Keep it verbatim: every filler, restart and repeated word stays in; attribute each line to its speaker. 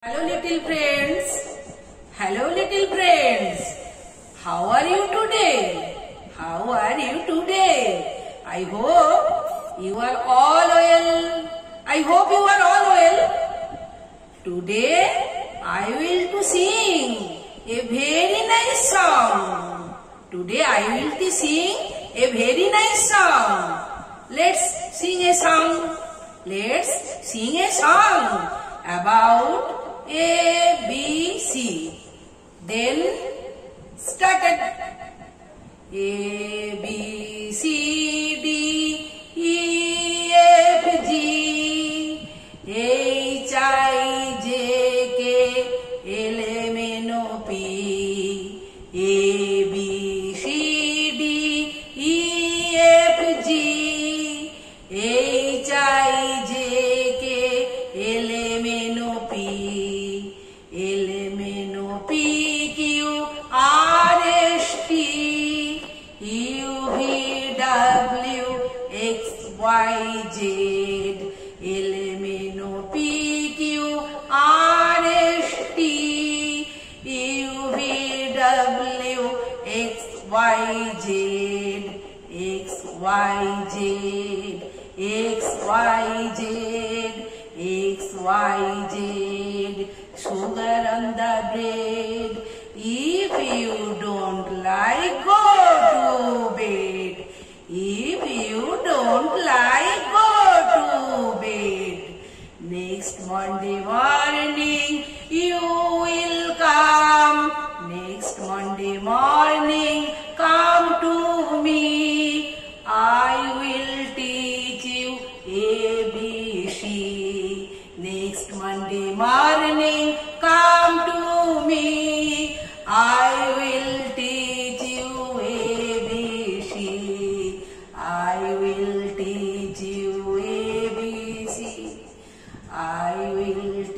Speaker 1: Hello little friends. Hello little friends. How are you today? How are you today? I hope you are all well. I hope you are all well. Today I will to sing a very nice song. Today I will to sing a very nice song. Let's sing a song. Let's sing a song about A, B, C. Then started. A, B, C, D, E, F, G, H, I, J, K, L, M, N, O, P. A, B, C, D, E, F, G, H, I, J, K, L, M, N, O, P. L, M, N, O, P, Q, R, S, T, U, V, W, X, Y, Z. L, M, N, O, P, Q, R, S, T, U, V, W, X, Y, Z. X, Y, Z. X, Y, Z. X, Y, Z. Sugar on the bread. If you don't like, go to bed. If you don't like, go to bed. Next Monday morning, you will come. Next Monday morning, come to me. I will teach you A, B, C. Next Monday morning, come to me. I will teach you A, B, C. I will teach you A, B, C. I will